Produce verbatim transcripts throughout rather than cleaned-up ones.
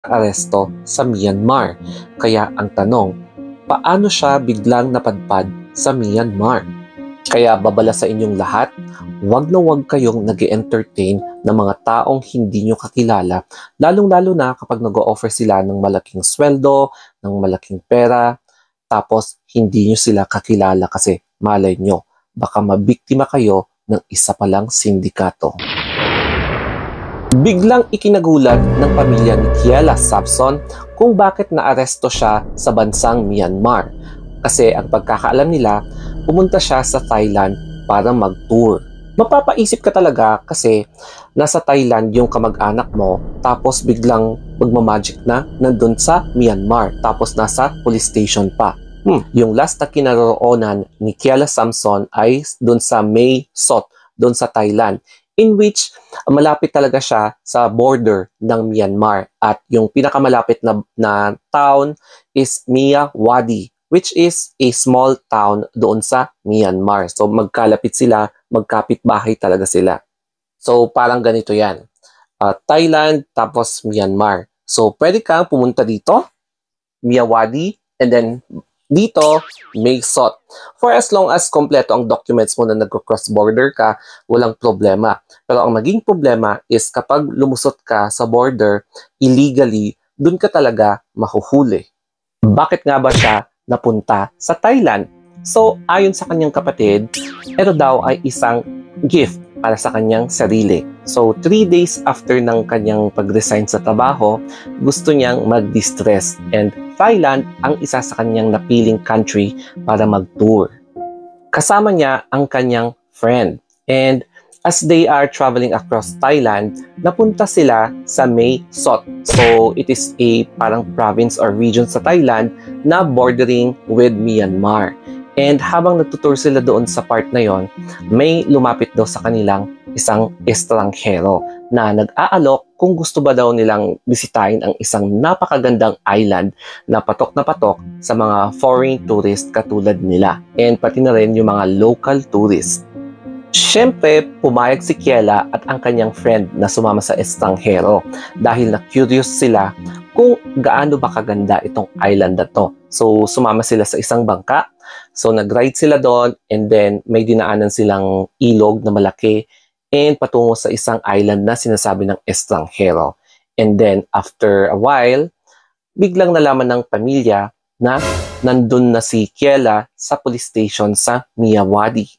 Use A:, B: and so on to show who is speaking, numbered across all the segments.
A: aresto sa Myanmar. Kaya ang tanong, paano siya biglang napadpad sa Myanmar? Kaya babala sa inyong lahat, huwag na huwag kayong nag-entertain ng mga taong hindi nyo kakilala, lalong-lalo na kapag nag-o-offer sila ng malaking sweldo, ng malaking pera, tapos hindi nyo sila kakilala kasi malay nyo, baka mabiktima kayo ng isa palang sindikato. Biglang ikinagulat ng pamilya ni Kiela Sabson kung bakit naaresto siya sa bansang Myanmar. Kasi ang pagkakaalam nila, pumunta siya sa Thailand para mag-tour. Mapapaisip ka talaga kasi nasa Thailand yung kamag-anak mo tapos biglang magmamagic na nandun sa Myanmar tapos nasa police station pa. Hmm. Yung last na kinaroroonan ni Kiela Sabson ay dun sa Mae Sot, dun sa Thailand, in which malapit talaga siya sa border ng Myanmar. At yung pinakamalapit na, na town is Myawaddy, which is a small town doon sa Myanmar. So magkalapit sila, magkapit-bahay talaga sila. So parang ganito yan. Uh, Thailand tapos Myanmar. So pwede kang pumunta dito, Myawaddy, and then dito, Mae Sot. For as long as kompleto ang documents mo na nag-cross border ka, walang problema. Pero ang maging problema is kapag lumusot ka sa border illegally, dun ka talaga mahuhuli. Bakit nga ba siya napunta sa Thailand? So, ayon sa kanyang kapatid, ito daw ay isang gift para sa kanyang sarili. So, three days after ng kanyang pag-resign sa trabaho, gusto niyang mag-distress. And Thailand ang isa sa kanyang napiling country para mag-tour. Kasama niya ang kanyang friend. And as they are traveling across Thailand, napunta sila sa Mae Sot. So, it is a parang province or region sa Thailand na bordering with Myanmar. And habang nagtutour sila doon sa part na yon, may lumapit daw sa kanilang isang estranghero na nag-aalok kung gusto ba daw nilang bisitahin ang isang napakagandang island na patok na patok sa mga foreign tourist katulad nila. And pati na rin yung mga local tourists. Siyempre, pumayag si Kiela at ang kanyang friend na sumama sa estranghero dahil na-curious sila kung gaano ba kaganda itong island na to. So, sumama sila sa isang bangka. So, nag-ride sila doon and then may dinaanan silang ilog na malaki and patungo sa isang island na sinasabi ng estranghero. And then, after a while, biglang nalaman ng pamilya na nandun na si Kiela sa police station sa Myawaddy.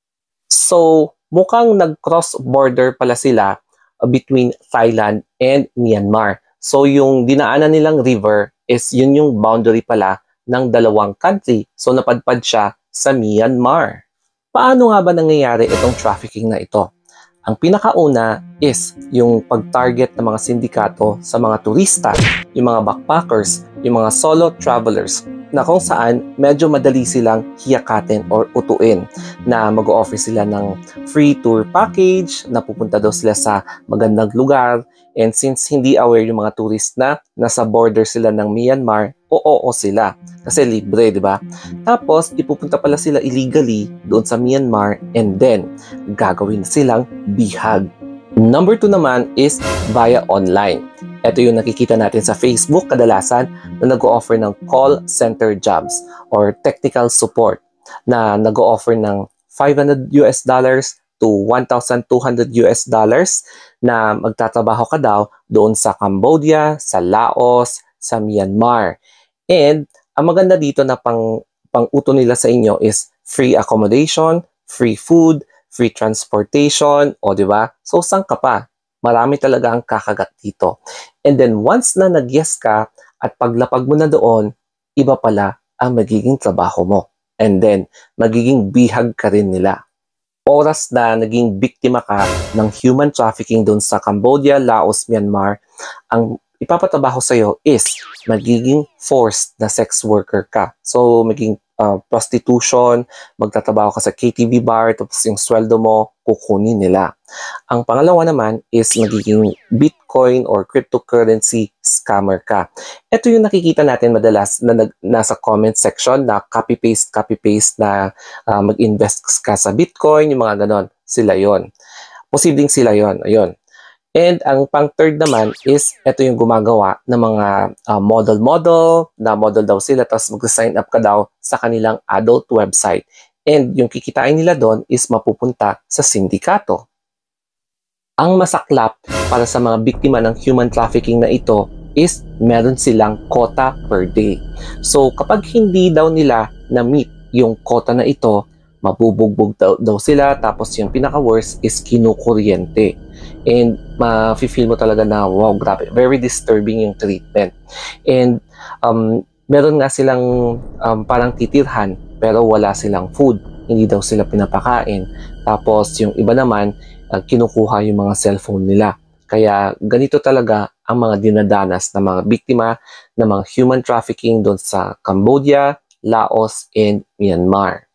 A: So, mukhang nag-cross border pala sila between Thailand and Myanmar. So, yung dinaanan nilang river is yun yung boundary pala ng dalawang country. So, napadpad siya sa Myanmar. Paano nga ba nangyayari itong trafficking na ito? Ang pinakauna is yung pag-target ng mga sindikato sa mga turista, yung mga backpackers, yung mga solo travelers, na kung saan medyo madali silang hiyakatin or utuin na mag-o-offer sila ng free tour package, na pupunta daw sila sa magandang lugar. And since hindi aware yung mga tourist na nasa border sila ng Myanmar, oo sila. Kasi libre, di ba? Tapos, ipupunta pala sila illegally doon sa Myanmar and then gagawin silang bihag. Number two naman is via online. Ito yung nakikita natin sa Facebook kadalasan na nag-o-offer ng call center jobs or technical support na nag-o-offer ng five hundred US dollars to one thousand two hundred US dollars na magtatrabaho ka daw doon sa Cambodia, sa Laos, sa Myanmar. And ang maganda dito na pang pang-uto nila sa inyo is free accommodation, free food, free transportation, o di ba? So saan ka pa? Marami talaga ang kakagat dito. And then once na nag-yes ka at paglapag mo na doon, iba pala ang magiging trabaho mo. And then magiging bihag ka rin nila. Oras na naging biktima ka ng human trafficking doon sa Cambodia, Laos, Myanmar, ang ipapatrabaho sa'yo is magiging forced na sex worker ka. So, magiging uh, prostitution, magtatrabaho ka sa K T V bar, tapos yung sweldo mo, kukunin nila. Ang pangalawa naman is magiging Bitcoin or cryptocurrency scammer ka. Ito yung nakikita natin madalas na nag, nasa comment section na copy-paste, copy-paste na uh, mag-invest ka sa Bitcoin, yung mga ganon. Sila yon. Posibleng sila yon. Ayun. And ang pang third naman is ito yung gumagawa ng mga uh, model-model, na model daw sila tapos mag-sign up ka daw sa kanilang adult website. And yung kikitain nila doon is mapupunta sa sindikato. Ang masaklap para sa mga biktima ng human trafficking na ito is meron silang quota per day. So kapag hindi daw nila na-meet yung quota na ito, mabubugbog daw, daw sila, tapos yung pinaka-worst is kinukuryente. And ma-feel mo talaga na wow, grabe, very disturbing yung treatment. And um, meron nga silang um, parang titirhan pero wala silang food, hindi daw sila pinapakain. Tapos yung iba naman, uh, kinukuha yung mga cellphone nila. Kaya ganito talaga ang mga dinadanas ng mga biktima ng mga human trafficking doon sa Cambodia, Laos, and Myanmar.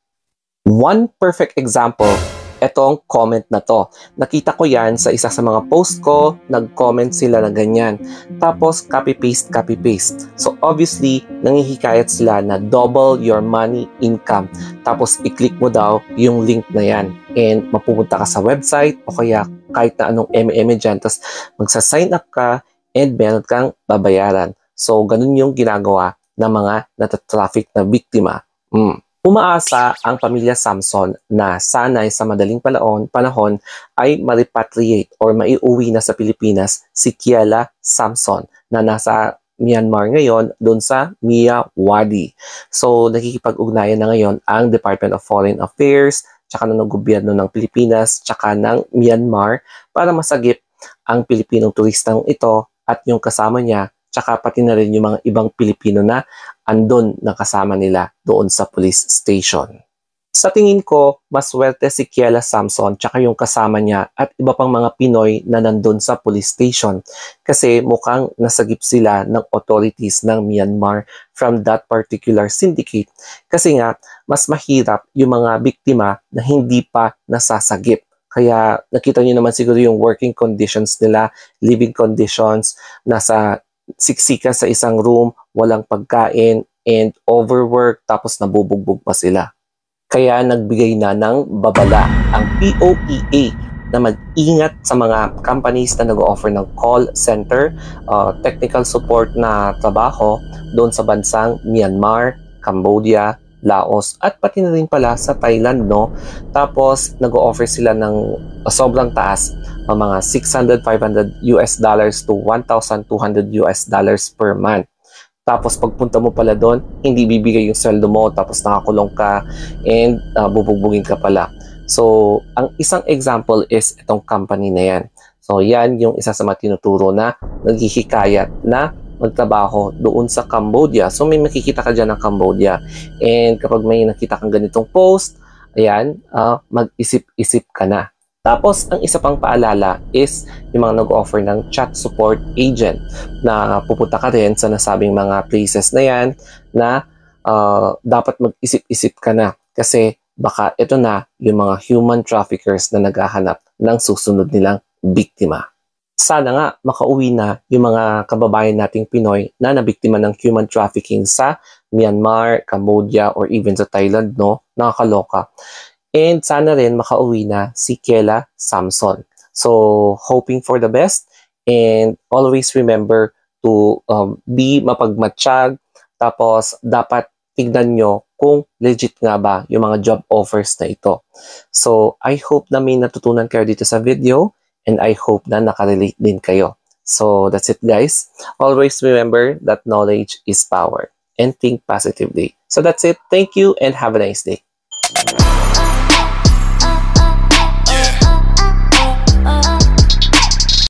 A: One perfect example, etong comment na to. Nakita ko yan sa isa sa mga post ko, nag-comment sila na ganyan. Tapos copy-paste, copy-paste. So obviously, nangihikayat sila na double your money income. Tapos i-click mo daw yung link na yan. And mapupunta ka sa website o kaya kahit na anong eme eme dyan. Tapos magsa-sign up ka and meron kang babayaran. So ganun yung ginagawa ng mga natatraffic na biktima. Mm. Umaasa ang pamilya Samson na sanay sa madaling palaon, panahon ay ma-repatriate or maiuwi na sa Pilipinas si Kiela Samson na nasa Myanmar ngayon doon sa Myawaddy. So nakikipag-ugnayan na ngayon ang Department of Foreign Affairs tsaka ng gobyerno ng Pilipinas tsaka ng Myanmar para masagip ang Pilipinong turistang ito at yung kasama niya tsaka pati na rin yung mga ibang Pilipino na andon na kasama nila doon sa police station. Sa tingin ko, mas swerte si Kiela Samson tsaka yung kasama niya at iba pang mga Pinoy na nandun sa police station kasi mukhang nasagip sila ng authorities ng Myanmar from that particular syndicate. Kasi nga, mas mahirap yung mga biktima na hindi pa nasasagip. Kaya nakita niyo naman siguro yung working conditions nila, living conditions, nasa siksika sa isang room, walang pagkain, and overwork, tapos nabubugbog pa sila. Kaya nagbigay na ng babala ang P O E A na mag-ingat sa mga companies na nag-offer ng call center, uh, technical support na trabaho doon sa bansang Myanmar, Cambodia, Laos, at pati na rin pala sa Thailand, no? Tapos nag-offer sila ng uh, sobrang taas, uh, mga six hundred, five hundred U S dollars to one thousand two hundred U S dollars per month. Tapos pagpunta mo pala doon, hindi bibigay yung sweldo mo, tapos nakakulong ka and uh, bubugbugin ka pala. So, ang isang example is itong company na yan. So, yan yung isa sa mga tinuturo na naghihikayat na magtrabaho doon sa Cambodia. So, may makikita ka dyan ng Cambodia. And kapag may nakita kang ganitong post, ayan, uh, mag-isip-isip ka na. Tapos, ang isa pang paalala is yung mga nag-offer ng chat support agent na pupunta ka rin sa nasabing mga places na yan na uh, dapat mag-isip-isip ka na kasi baka ito na yung mga human traffickers na naghahanap ng susunod nilang biktima. Sana nga makauwi na yung mga kababayan nating Pinoy na nabiktima ng human trafficking sa Myanmar, Cambodia, or even sa Thailand, no? Nakakaloka. And sana rin makauwi na si Kiela Samson. So, hoping for the best and always remember to um, be mapagmatsyag. Tapos, dapat tignan nyo kung legit nga ba yung mga job offers na ito. So, I hope na may natutunan kayo dito sa video and I hope na nakarelate din kayo. So, that's it guys. Always remember that knowledge is power and think positively. So, that's it. Thank you and have a nice day.